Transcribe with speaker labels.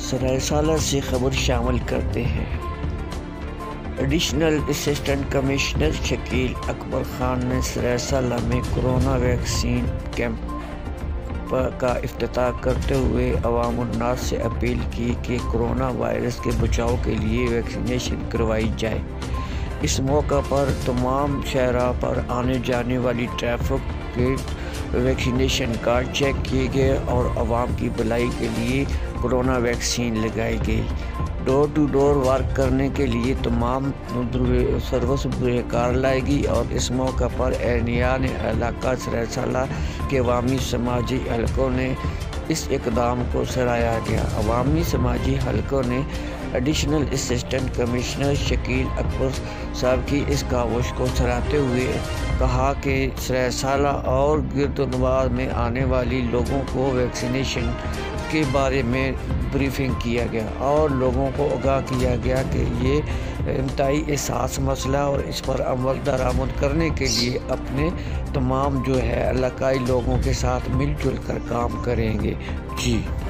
Speaker 1: سرائے سالہ سے خبر شامل کرتے ہیں۔ Additional assistant commissioner Shakeel Akbar Khan نے سرائے سالہ میں کورونا ویکسین کیمپ کا افتتاح کرتے ہوئے عوام الناس سے اپیل کی کہ کورونا وائرس کے بچاؤ کے لیے ویکسینیشن کروائی جائے۔ اس موقع پر تمام شاہراہ پر آنے جانے والی ٹریفک کے ویکسینیشن کارڈ چیک کیے گئے اور عوام کی بھلائی کے لیے کورونا ویکسین لگائی گئی۔ ڈور ٹو ڈور ورک کرنے کے لیے تمام سروس کار لائے گی اور اس موقع پر اہلیان علاقہ سرائے سالہ کے عوامی سماجی حلقوں نے اس اقدام کو سراہا گیا۔ عوامی سماجی حلقوں نے additional assistant commissioner Shakeel Akbar صاحب کی اس کاوش کو سراہتے ہوئے کہا کہ سرائے سالہ اور گرد و نواح میں آنے والی لوگوں کو ویکسینیشن کے بارے میں بریفنگ کیا گیا اور لوگوں کو آگاہ کیا گیا کہ یہ انتہائی حساس مسئلہ اور اس پر عمل درآمد کرنے کے لیے اپنے تمام علاقائی لوگوں کے ساتھ مل جل کر کام کریں گے۔